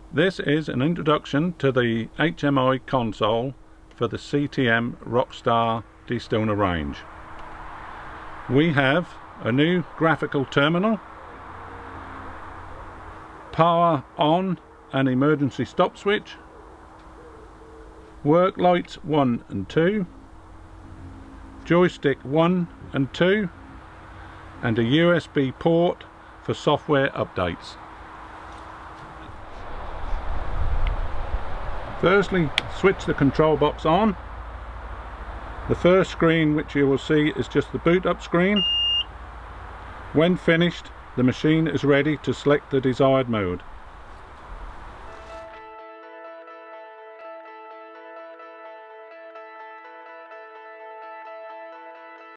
This is an introduction to the HMI console for the CTM Rockstar Destoner range. We have a new graphical terminal, power on and emergency stop switch, work lights 1 and 2, joystick 1 and 2, and a USB port for software updates. Firstly, switch the control box on. The first screen which you will see is just the boot up screen. When finished, the machine is ready to select the desired mode.